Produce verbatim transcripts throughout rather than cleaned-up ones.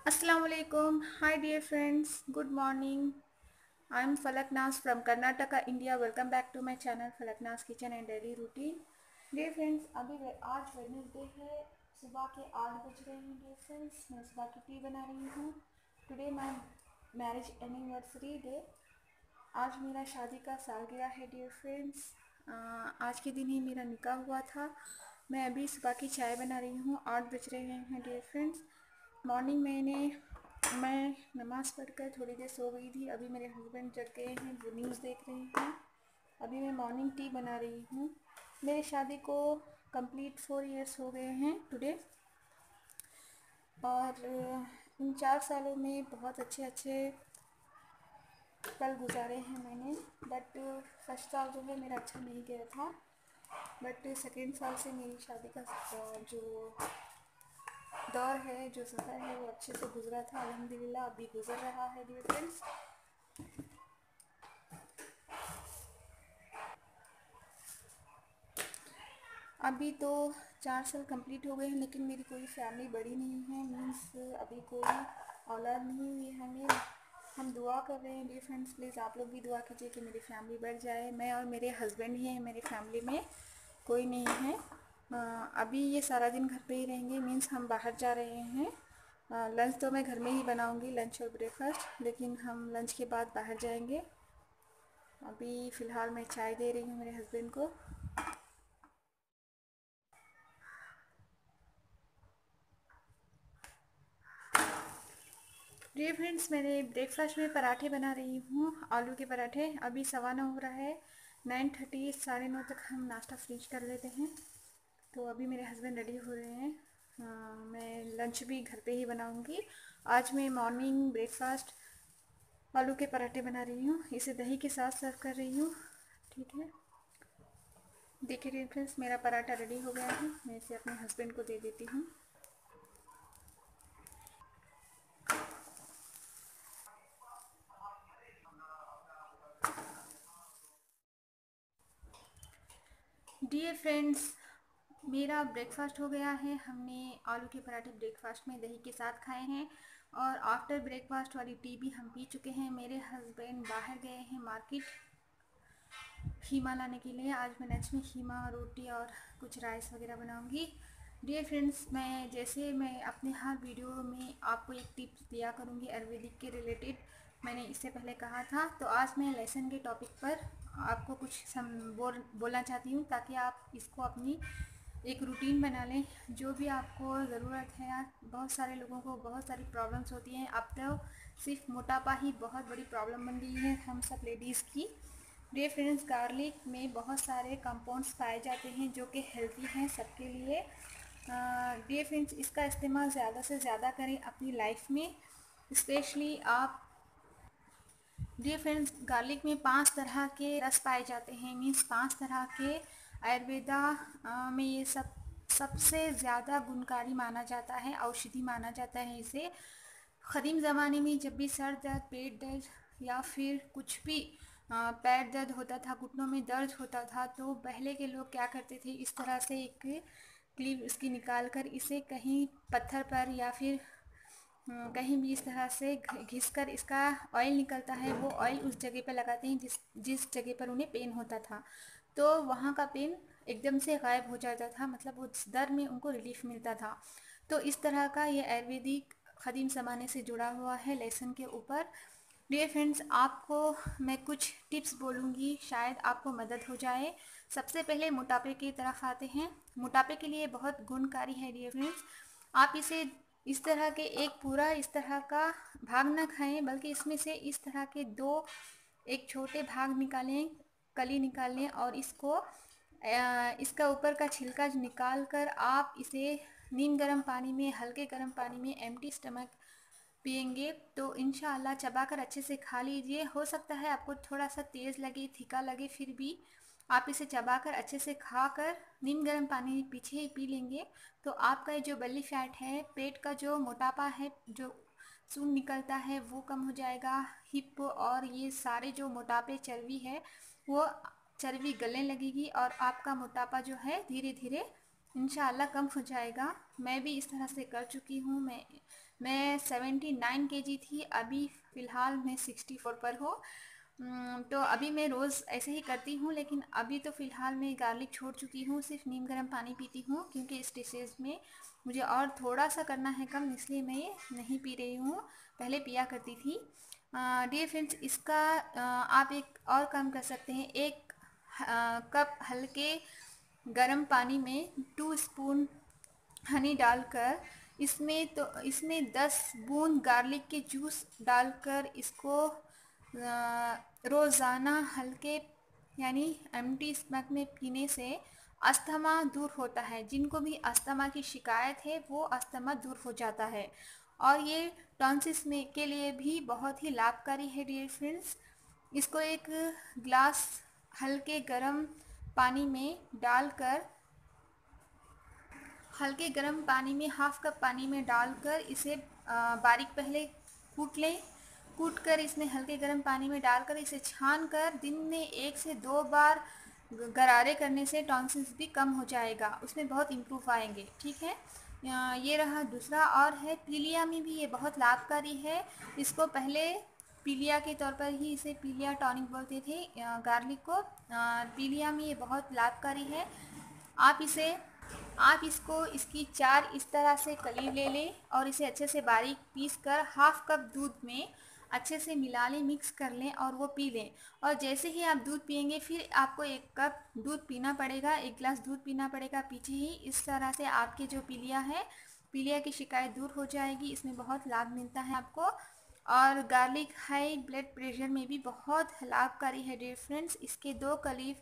Assalamualaikum. Hi dear friends. Good morning. I'm Falak Nas from Karnataka, India. Welcome back to my channel Falak Nas Kitchen and Daily Routine. Dear friends, अभी वे- आज Wednesday है, सुबह के आठ बज रहे हैं। डियर फ्रेंड्स, मैं सुबह की टी बना रही हूँ। Today my marriage anniversary day. आज मेरा शादी का सालगिरह है डियर फ्रेंड्स। आज के दिन ही मेरा निकाह हुआ था। मैं अभी सुबह की चाय बना रही हूँ। आठ बज रहे हैं डियर फ्रेंड्स। मॉर्निंग मैंने मैं नमाज़ पढ़कर थोड़ी देर सो गई थी। अभी मेरे हस्बैंड जग गए हैं, वो न्यूज़ देख रहे हैं। अभी मैं मॉर्निंग टी बना रही हूँ। मेरी शादी को कंप्लीट फोर इयर्स हो गए हैं टुडे। और इन चार सालों में बहुत अच्छे अच्छे पल गुजारे हैं मैंने। बट फर्स्ट साल जो है मेरा अच्छा नहीं गया था। बट सेकेंड साल से मेरी शादी का जो दौर है, जो सफ़र है, वो अच्छे से गुजरा था अल्हम्दुलिल्लाह। अभी गुजर रहा है डियर फ्रेंड्स। अभी तो चार साल कंप्लीट हो गए हैं, लेकिन मेरी कोई फैमिली बड़ी नहीं है। मीन्स अभी कोई औलाद नहीं हुई है हमें। हम दुआ कर रहे हैं डियर फ्रेंड्स, प्लीज़ आप लोग भी दुआ कीजिए कि मेरी फैमिली बढ़ जाए। मैं और मेरे हस्बैंड ही हैं मेरी फैमिली में, कोई नहीं है। अ, अभी ये सारा दिन घर पे ही रहेंगे। मीन्स हम बाहर जा रहे हैं। लंच तो मैं घर में ही बनाऊंगी, लंच और ब्रेकफास्ट, लेकिन हम लंच के बाद बाहर जाएंगे। अभी फ़िलहाल मैं चाय दे रही हूँ मेरे हस्बैंड को। डियर फ्रेंड्स, मैंने ब्रेकफास्ट में पराठे बना रही हूँ, आलू के पराठे। अभी सवा नौ हो रहा है। नाइन थर्टी साढ़े नौ तक हम नाश्ता फिनिश कर लेते हैं। तो अभी मेरे हस्बैंड रेडी हो रहे हैं। हाँ, मैं लंच भी घर पे ही बनाऊँगी। आज मैं मॉर्निंग ब्रेकफास्ट आलू के पराठे बना रही हूँ, इसे दही के साथ सर्व कर रही हूँ। ठीक है, देखिए डियर फ्रेंड्स, मेरा पराठा रेडी हो गया है। मैं इसे अपने हस्बैंड को दे देती हूँ। डियर फ्रेंड्स, मेरा ब्रेकफास्ट हो गया है। हमने आलू के पराठे ब्रेकफास्ट में दही के साथ खाए हैं, और आफ्टर ब्रेकफास्ट वाली टी भी हम पी चुके हैं। मेरे हस्बैंड बाहर गए हैं मार्केट कीमा लाने के लिए। आज मैं लंच में कीमा, रोटी और कुछ राइस वगैरह बनाऊंगी। डियर फ्रेंड्स, मैं जैसे मैं अपने हर वीडियो में आपको एक टिप्स दिया करूंगी आयुर्वेदिक के रिलेटेड, मैंने इससे पहले कहा था। तो आज मैं लेसन के टॉपिक पर आपको कुछ सम बोल बोलना चाहती हूँ, ताकि आप इसको अपनी एक रूटीन बना लें। जो भी आपको ज़रूरत है यार, बहुत सारे लोगों को बहुत सारी प्रॉब्लम्स होती हैं। अब तो सिर्फ मोटापा ही बहुत बड़ी प्रॉब्लम बन गई है हम सब लेडीज़ की। डियर फ्रेंड्स, गार्लिक में बहुत सारे कंपाउंड्स पाए जाते हैं जो कि हेल्दी हैं सबके लिए। डियर फ्रेंड्स, इसका इस्तेमाल ज़्यादा से ज़्यादा करें अपनी लाइफ में, स्पेशली आप। डियर फ्रेंड्स, गार्लिक में पांच तरह के रस पाए जाते हैं। मीन्स पांच तरह के आयुर्वेदा अ, में ये सब सबसे ज़्यादा गुणकारी माना जाता है, औषधि माना जाता है इसे। कदीम ज़माने में जब भी सर दर्द, पेट दर्द या फिर कुछ भी अ, पैर दर्द होता था, घुटनों में दर्द होता था, तो पहले के लोग क्या करते थे, इस तरह से एक क्लीव इसकी निकाल कर इसे कहीं पत्थर पर या फिर अ, कहीं भी इस तरह से घिस कर इसका ऑयल निकलता है, वो ऑयल उस जगह पर लगाते हैं जिस जिस जगह पर उन्हें पेन होता था। तो वहाँ का पेन एकदम से गायब हो जाता था, मतलब वो दर्द में उनको रिलीफ मिलता था। तो इस तरह का ये आयुर्वेदिक कदीम ज़माने से जुड़ा हुआ है लेसन के ऊपर। डियर फ्रेंड्स, आपको मैं कुछ टिप्स बोलूँगी, शायद आपको मदद हो जाए। सबसे पहले मोटापे की तरफ आते हैं। मोटापे के लिए बहुत गुणकारी है डियर फ्रेंड्स। आप इसे इस तरह के एक पूरा इस तरह का भाग ना खाएं, बल्कि इसमें से इस तरह के दो एक छोटे भाग निकालें, कली निकाल लें, और इसको अ, इसका ऊपर का छिलका निकाल कर आप इसे नीम गर्म पानी में, हल्के गर्म पानी में एम्प्टी स्टमक पिएंगे तो इंशाल्लाह चबाकर अच्छे से खा लीजिए। हो सकता है आपको थोड़ा सा तेज़ लगे, फीका लगे, फिर भी आप इसे चबाकर अच्छे से खाकर नीम गर्म पानी पीछे ही पी लेंगे तो आपका ये जो बेली फैट है, पेट का जो मोटापा है, जो सून निकलता है, वो कम हो जाएगा। हिप और ये सारे जो मोटापे चर्बी है, वो चर्बी गलने लगेगी और आपका मोटापा जो है धीरे धीरे इंशाल्लाह कम हो जाएगा। मैं भी इस तरह से कर चुकी हूँ। मैं मैं सेवेंटी नाइन केजी थी, अभी फ़िलहाल मैं सिक्सटी फोर पर हूँ। उम, तो अभी मैं रोज़ ऐसे ही करती हूँ, लेकिन अभी तो फ़िलहाल मैं गार्लिक छोड़ चुकी हूँ, सिर्फ़ नीम गर्म पानी पीती हूँ, क्योंकि इस डिसीज़ में मुझे और थोड़ा-सा करना है कम, इसलिए मैं ये नहीं पी रही हूँ, पहले पिया करती थी। अ, डियर फ्रेंड्स, इसका अ, आप एक और काम कर सकते हैं। एक अ, कप हल्के गरम पानी में टू स्पून हनी डालकर, इसमें तो इसमें दस बूंद गार्लिक के जूस डालकर इसको अ, रोज़ाना हल्के यानी एम्प्टी स्टमक में पीने से अस्थमा दूर होता है। जिनको भी अस्थमा की शिकायत है वो अस्थमा दूर हो जाता है, और ये टॉन्सिस में के लिए भी बहुत ही लाभकारी है डियर फ्रेंड्स। इसको एक ग्लास हल्के गरम पानी में डालकर, हल्के गर्म पानी में हाफ कप पानी में डालकर इसे आ, बारीक पहले कूट लें। कूट कर इसमें हल्के गर्म पानी में डालकर इसे छान कर दिन में एक से दो बार गरारे करने से टॉन्सिल्स भी कम हो जाएगा, उसमें बहुत इम्प्रूव आएंगे। ठीक है, आ, ये रहा दूसरा। और है पीलिया में भी ये बहुत लाभकारी है। इसको पहले पीलिया के तौर पर ही इसे पीलिया टॉनिक बोलते थे, गार्लिक को। आ, पीलिया में ये बहुत लाभकारी है। आप इसे आप इसको इसकी चार इस तरह से कली ले लें और इसे अच्छे से बारीक पीस कर हाफ कप दूध में अच्छे से मिला लें, मिक्स कर लें और वो पी लें। और जैसे ही आप दूध पियेंगे फिर आपको एक कप दूध पीना पड़ेगा, एक गिलास दूध पीना पड़ेगा पीछे ही। इस तरह से आपके जो पीलिया है, पीलिया की शिकायत दूर हो जाएगी। इसमें बहुत लाभ मिलता है आपको। और गार्लिक हाई ब्लड प्रेशर में भी बहुत लाभकारी है डियर फ्रेंड्स। इसके दो कलीफ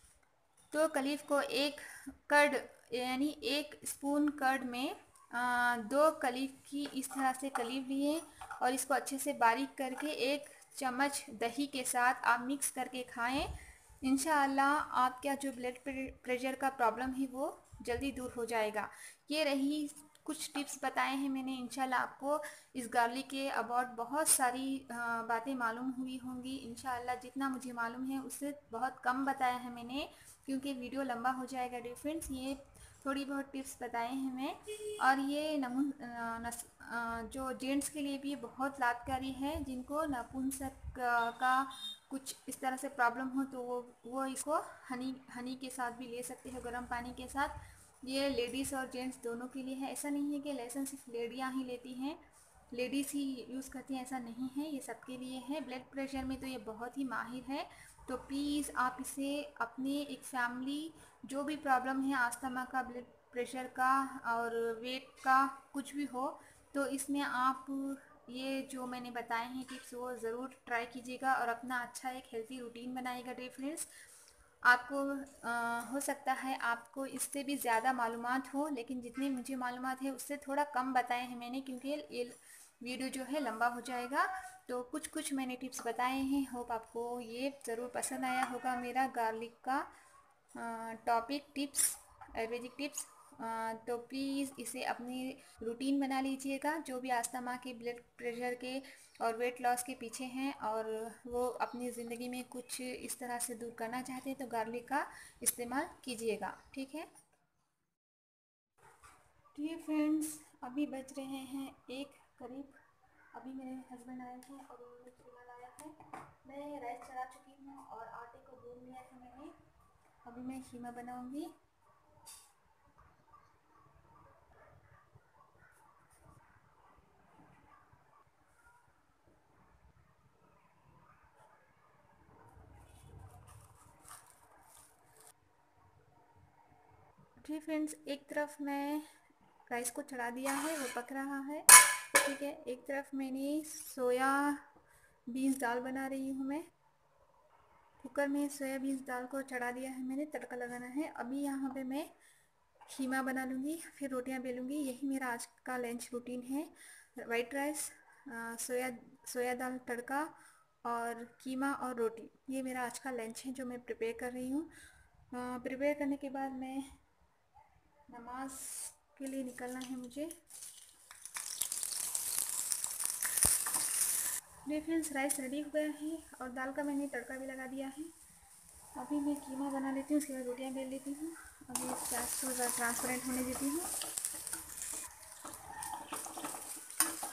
तो कलीफ को एक कर्ड यानी एक स्पून कर्ड में आ, दो कलीफ की इस तरह से कलीफ लिए और इसको अच्छे से बारीक करके एक चम्मच दही के साथ आप मिक्स करके खाएं। इंशाअल्लाह आपका जो ब्लड प्रेशर का प्रॉब्लम है वो जल्दी दूर हो जाएगा। ये रही कुछ टिप्स बताए हैं मैंने। इंशाल्लाह आपको इस गार्लिक के अबाउट बहुत सारी बातें मालूम हुई होंगी। इंशाल्लाह जितना मुझे मालूम है उससे बहुत कम बताया है मैंने, क्योंकि वीडियो लंबा हो जाएगा डियर फ्रेंड्स। ये थोड़ी बहुत टिप्स बताए हैं मैं। और ये नमू नस, जो जेंट्स के लिए भी बहुत लाभकारी है, जिनको नपुंसक का कुछ इस तरह से प्रॉब्लम हो तो वो वो इसको हनी हनी के साथ भी ले सकते हो, गर्म पानी के साथ। ये लेडीज़ और जेंट्स दोनों के लिए है। ऐसा नहीं है कि लहसुन सिर्फ लेडियाँ ही लेती हैं, लेडीज़ ही यूज़ करती हैं, ऐसा नहीं है, ये सबके लिए है। ब्लड प्रेशर में तो ये बहुत ही माहिर है। तो प्लीज़ आप इसे अपने एक फैमिली, जो भी प्रॉब्लम है अस्थमा का, ब्लड प्रेशर का और वेट का कुछ भी हो, तो इसमें आप ये जो मैंने बताए हैं टिप्स वो ज़रूर ट्राई कीजिएगा और अपना अच्छा एक हेल्थी रूटीन बनाइएगा डियर फ्रेंड्स। आपको आ, हो सकता है आपको इससे भी ज़्यादा मालूमात हो, लेकिन जितनी मुझे मालूमात है उससे थोड़ा कम बताए हैं मैंने, क्योंकि ये वीडियो जो है लंबा हो जाएगा। तो कुछ कुछ मैंने टिप्स बताए हैं। होप आपको ये ज़रूर पसंद आया होगा मेरा गार्लिक का टॉपिक, टिप्स, आयुर्वेदिक टिप्स। तो प्लीज़ इसे अपनी रूटीन बना लीजिएगा, जो भी अस्थमा के, ब्लड प्रेशर के और वेट लॉस के पीछे हैं और वो अपनी ज़िंदगी में कुछ इस तरह से दूर करना चाहते हैं, तो गार्लिक का इस्तेमाल कीजिएगा। ठीक है डियर फ्रेंड्स, अभी बज रहे हैं एक करीब। अभी मेरे हस्बैंड आए हैं और उन्होंने खीमा लाया है। मैं राइस चढ़ा चुकी हूँ और आटे को गूंद लिया है मैंने। अभी मैं खीमा बनाऊंगी। जी फ्रेंड्स, एक तरफ मैं राइस को चढ़ा दिया है, वो पक रहा है। ठीक है, एक तरफ मैंने सोया बीन्स दाल बना रही हूँ मैं। कुकर में सोयाबीन दाल को चढ़ा दिया है मैंने, तड़का लगाना है। अभी यहाँ पे मैं खीमा बना लूँगी, फिर रोटियाँ बेलूँगी। यही मेरा आज का लंच रूटीन है। वाइट राइस, सोया सोया दाल तड़का और कीमा और रोटी, ये मेरा आज का लंच है जो मैं प्रिपेयर कर रही हूँ। प्रिपेयर करने के बाद मैं नमाज के लिए निकलना है मुझे। मेरे फ्रेंड्स, राइस रेडी हो गया है और दाल का मैंने तड़का भी लगा दिया है। अभी मैं कीमा बना लेती हूँ, उसके बाद रोटियाँ बेल लेती हूँ। अभी इस गैस को ट्रांसपेरेंट होने देती हूँ।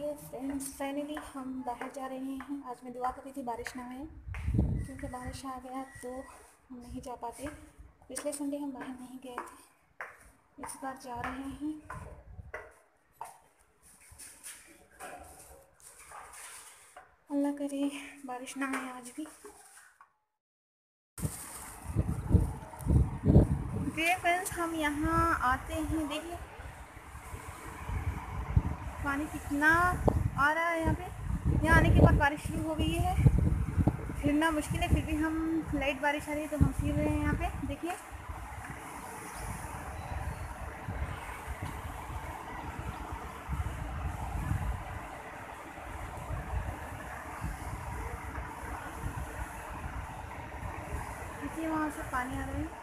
डियर फ्रेंड्स, फाइनली हम बाहर जा रहे हैं। आज मैं दुआ कर रही थी बारिश ना आए, क्योंकि बारिश आ गया तो हम नहीं जा पाते। पिछले संडे हम बाहर नहीं गए थे, इस बार जा रहे हैं। अल्लाह करे बारिश ना आए आज भी। डियर फ्रेंड्स, हम यहाँ आते हैं, देखिए पानी कितना आ रहा है। यहाँ पे यहाँ आने के बाद बारिश शुरू हो गई है। फिरना मुश्किल है, फिर भी हम लाइट बारिश आ रही है तो हम फिर रहे हैं। यहाँ पे देखिए देखिए वहाँ से पानी आ रहा है।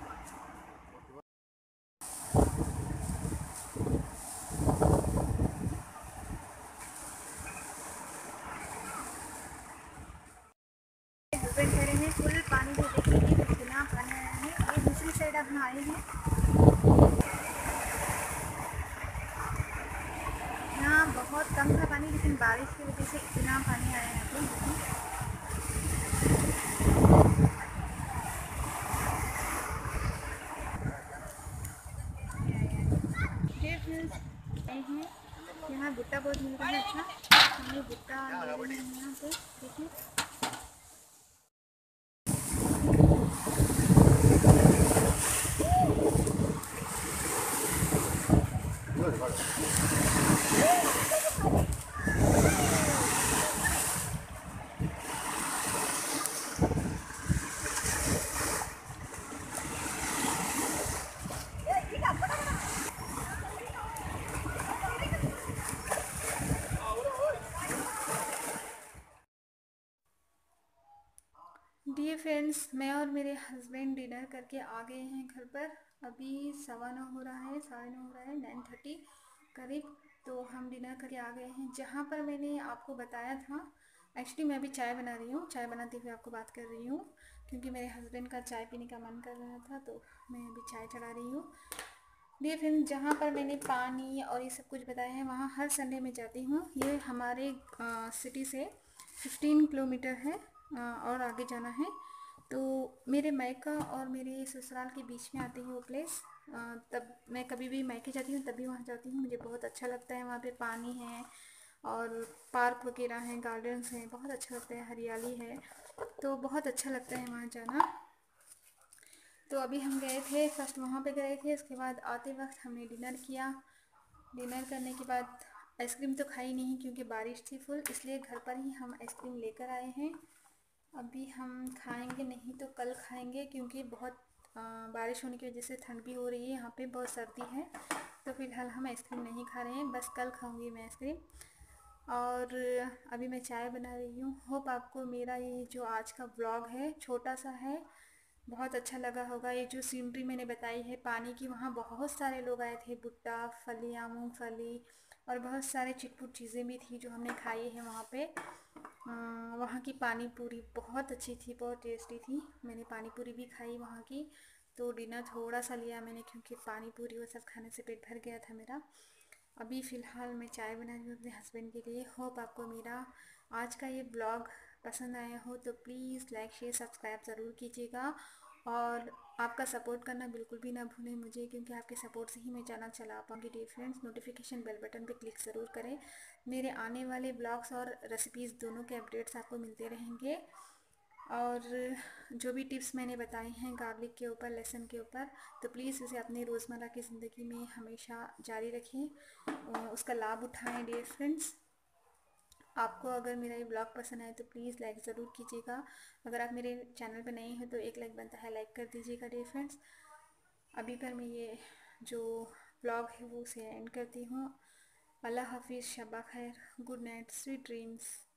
हस्बैंड खड़े हैं, फुल पानी को देखिए कितना पानी आया है। ये दूसरी साइड अब हम आए हैं। यहाँ बहुत कम था पानी, लेकिन बारिश की वजह से इतना पानी आया है। यहाँ पे हैं, यहाँ भुट्टा बहुत मिल रहा है। अच्छा, हमने भुट्टा ले रहे हैं यहाँ पे, देखिए डियर फ्रेंड्स, मैं और मेरे हस्बैंड डिनर करके आ गए हैं घर पर। अभी सवा नौ हो रहा है, साढ़े नौ हो रहा है, नाइन थर्टी करीब। तो हम डिनर करके आ गए हैं जहाँ पर मैंने आपको बताया था। एक्चुअली मैं अभी चाय बना रही हूँ, चाय बनाते हुए आपको बात कर रही हूँ, क्योंकि मेरे हस्बैंड का चाय पीने का मन कर रहा था तो मैं अभी चाय चढ़ा रही हूँ। डियर फ्रेंड्स, जहाँ पर मैंने पानी और ये सब कुछ बताया है वहाँ हर संडे में जाती हूँ। ये हमारे आ, सिटी से फिफ्टीन किलोमीटर है आ, और आगे जाना है। तो मेरे मायका और मेरे ससुराल के बीच में आती है वो प्लेस। आ, तब मैं कभी भी मायके जाती हूँ तभी वहाँ जाती हूँ। मुझे बहुत अच्छा लगता है, वहाँ पे पानी है और पार्क वगैरह हैं, गार्डन्स हैं, बहुत अच्छा लगता है, हरियाली है, तो बहुत अच्छा लगता है वहाँ जाना। तो अभी हम गए थे, फर्स्ट वहाँ पे गए थे, उसके बाद आते वक्त हमने डिनर किया। डिनर करने के बाद आइसक्रीम तो खाई नहीं क्योंकि बारिश थी फुल, इसलिए घर पर ही हम आइसक्रीम लेकर आए हैं। अभी हम खाएंगे नहीं तो कल खाएंगे, क्योंकि बहुत आ, बारिश होने की वजह से ठंड भी हो रही है, यहाँ पे बहुत सर्दी है। तो फिलहाल हम आइसक्रीम नहीं खा रहे हैं, बस कल खाऊंगी मैं आइसक्रीम। और अभी मैं चाय बना रही हूँ। होप आपको मेरा ये जो आज का व्लॉग है, छोटा सा है, बहुत अच्छा लगा होगा। ये जो सीनरी मैंने बताई है पानी की, वहाँ बहुत सारे लोग आए थे, भुट्टा, फलियाँ, मूंगफली और बहुत सारे चिटपुट चीज़ें भी थी जो हमने खाई है वहाँ पे। वहाँ की पानी पूरी बहुत अच्छी थी, बहुत टेस्टी थी। मैंने पानी पूरी भी खाई वहाँ की। तो डिनर थोड़ा सा लिया मैंने, क्योंकि पानी पूरी वो सब खाने से पेट भर गया था मेरा। अभी फ़िलहाल मैं चाय बना रही हूँ अपने हस्बैंड के लिए। होप आपको मेरा आज का ये ब्लॉग पसंद आया हो तो प्लीज़ लाइक शेयर सब्सक्राइब ज़रूर कीजिएगा, और आपका सपोर्ट करना बिल्कुल भी ना भूलें मुझे, क्योंकि आपके सपोर्ट से ही मैं चैनल चला पाऊँगी। Dear friends, notification bell button पे क्लिक ज़रूर करें। मेरे आने वाले ब्लॉग्स और रेसिपीज़ दोनों के अपडेट्स आपको मिलते रहेंगे। और जो भी टिप्स मैंने बताए हैं गार्लिक के ऊपर, लहसुन के ऊपर, तो प्लीज़ उसे अपनी रोज़मर्रा की ज़िंदगी में हमेशा जारी रखें, उसका लाभ उठाएं। डियर फ्रेंड्स, आपको अगर मेरा ये ब्लॉग पसंद आए तो प्लीज़ लाइक ज़रूर कीजिएगा। अगर आप मेरे चैनल पर नए हैं तो एक लाइक बनता है, लाइक कर दीजिएगा। डियर फ्रेंड्स, अभी पर मैं ये जो ब्लॉग है वो उसे एंड करती हूँ। अल्लाह हाफिज़, शबा खैर, गुड नाइट, स्वीट ड्रीम्स।